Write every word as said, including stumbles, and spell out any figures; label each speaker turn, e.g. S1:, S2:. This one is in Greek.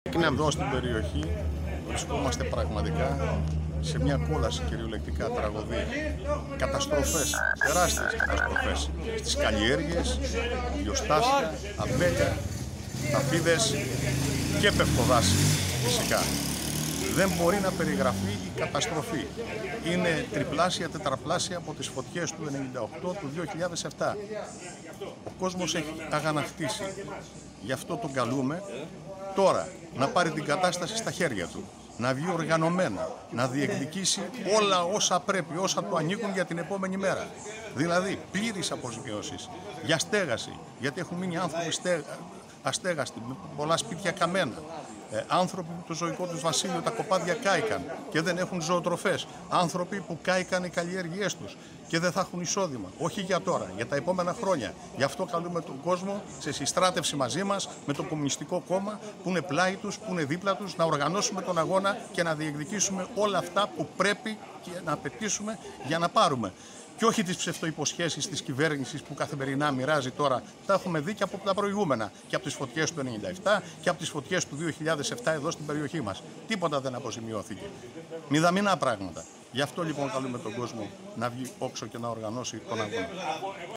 S1: Είναι εδώ στην περιοχή, βρισκόμαστε πραγματικά σε μια κόλαση κυριολεκτικά τραγωδία. Καταστροφές, τεράστιες καταστροφές στις καλλιέργειες, λιοστάσια, αμπέλια, ταφίδες και πευκοδάση φυσικά. Δεν μπορεί να περιγραφεί η καταστροφή. Είναι τριπλάσια, τετραπλάσια από τις φωτιές του ενενήντα οκτώ του δύο χιλιάδες επτά. Ο κόσμος έχει αγανακτήσει. Γι' αυτό τον καλούμε τώρα να πάρει την κατάσταση στα χέρια του, να βγει οργανωμένα, να διεκδικήσει όλα όσα πρέπει, όσα του ανήκουν για την επόμενη μέρα. Δηλαδή πλήρεις αποζημιώσεις για στέγαση, γιατί έχουν μείνει άνθρωποι στέγα, αστέγαστοι, με πολλά σπίτια καμένα. Ε, άνθρωποι που το ζωικό τους βασίλειο τα κοπάδια κάηκαν και δεν έχουν ζωοτροφές. Άνθρωποι που κάηκαν οι καλλιέργειές τους και δεν θα έχουν εισόδημα. Όχι για τώρα, για τα επόμενα χρόνια. Γι' αυτό καλούμε τον κόσμο σε συστράτευση μαζί μας με το Κομμουνιστικό Κόμμα που είναι πλάι τους, που είναι δίπλα τους, να οργανώσουμε τον αγώνα και να διεκδικήσουμε όλα αυτά που πρέπει και να απαιτήσουμε για να πάρουμε. Και όχι τις ψευτοϋποσχέσεις της κυβέρνησης που καθημερινά μοιράζει τώρα. Τα έχουμε δει και από τα προηγούμενα. Και από τις φωτιές του ενενήντα επτά και από τις φωτιές του δύο χιλιάδες επτά εδώ στην περιοχή μας. Τίποτα δεν αποζημιώθηκε. Μηδαμινά πράγματα. Γι' αυτό λοιπόν καλούμε τον κόσμο να βγει όξω και να οργανώσει τον αγώνα.